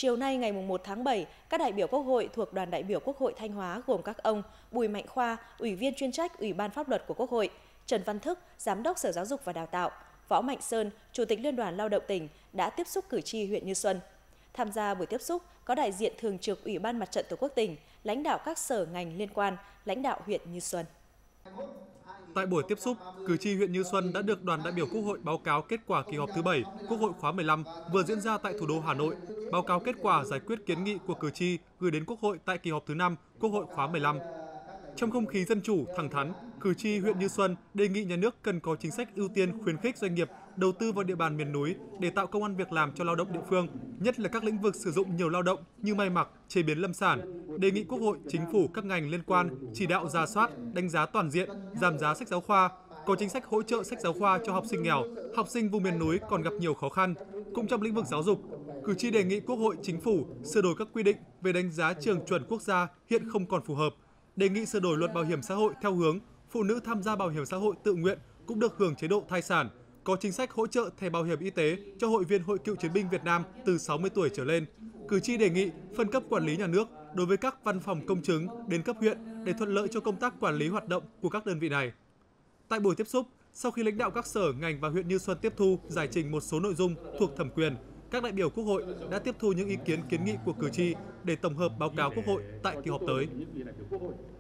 Chiều nay ngày 1 tháng 7, các đại biểu Quốc hội thuộc đoàn đại biểu Quốc hội Thanh Hóa gồm các ông Bùi Mạnh Khoa, Ủy viên chuyên trách Ủy ban Pháp luật của Quốc hội, Trần Văn Thức, Giám đốc Sở Giáo dục và Đào tạo, Võ Mạnh Sơn, Chủ tịch Liên đoàn Lao động tỉnh đã tiếp xúc cử tri huyện Như Xuân. Tham gia buổi tiếp xúc có đại diện Thường trực Ủy ban Mặt trận Tổ quốc tỉnh, lãnh đạo các sở ngành liên quan, lãnh đạo huyện Như Xuân. Tại buổi tiếp xúc, cử tri huyện Như Xuân đã được đoàn đại biểu Quốc hội báo cáo kết quả kỳ họp thứ 7 Quốc hội khóa 15 vừa diễn ra tại thủ đô Hà Nội, báo cáo kết quả giải quyết kiến nghị của cử tri gửi đến Quốc hội tại kỳ họp thứ 5 Quốc hội khóa 15. Trong không khí dân chủ, thẳng thắn, cử tri huyện Như Xuân đề nghị nhà nước cần có chính sách ưu tiên khuyến khích doanh nghiệp đầu tư vào địa bàn miền núi để tạo công ăn việc làm cho lao động địa phương, nhất là các lĩnh vực sử dụng nhiều lao động như may mặc, chế biến lâm sản. Đề nghị Quốc hội, Chính phủ, các ngành liên quan chỉ đạo rà soát, đánh giá toàn diện, giảm giá sách giáo khoa, có chính sách hỗ trợ sách giáo khoa cho học sinh nghèo, học sinh vùng miền núi còn gặp nhiều khó khăn. Cũng trong lĩnh vực giáo dục, cử tri đề nghị Quốc hội, Chính phủ sửa đổi các quy định về đánh giá trường chuẩn quốc gia hiện không còn phù hợp. Đề nghị sửa đổi luật bảo hiểm xã hội theo hướng phụ nữ tham gia bảo hiểm xã hội tự nguyện cũng được hưởng chế độ thai sản, có chính sách hỗ trợ thẻ bảo hiểm y tế cho hội viên Hội Cựu chiến binh Việt Nam từ 60 tuổi trở lên. Cử tri đề nghị phân cấp quản lý nhà nước đối với các văn phòng công chứng đến cấp huyện để thuận lợi cho công tác quản lý hoạt động của các đơn vị này. Tại buổi tiếp xúc, sau khi lãnh đạo các sở, ngành và huyện Như Xuân tiếp thu, giải trình một số nội dung thuộc thẩm quyền, các đại biểu Quốc hội đã tiếp thu những ý kiến kiến nghị của cử tri để tổng hợp báo cáo Quốc hội tại kỳ họp tới.